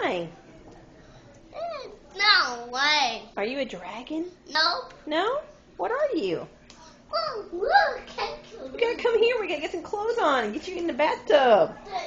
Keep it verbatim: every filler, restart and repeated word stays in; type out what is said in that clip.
Why? Eh, No way. Are you a dragon? Nope. No? What are you? Whoa, look. We gotta come here. We gotta get some clothes on and get you in the bathtub.